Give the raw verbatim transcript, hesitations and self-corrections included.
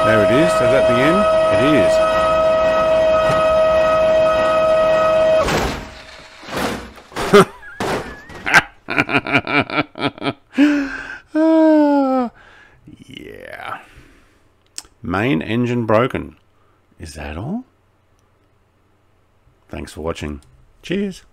There it is. Is that the end? It is. uh, yeah. Main engine broken. Is that all? Thanks for watching. Cheers.